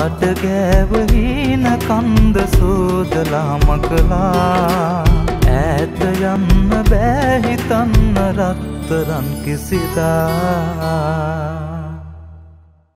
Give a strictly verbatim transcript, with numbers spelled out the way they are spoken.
පාට ගෑවහින කන්ද සෝදලා මකලා ඈත යන්න බෑ හිතන්න රත්තරන් කිසිදා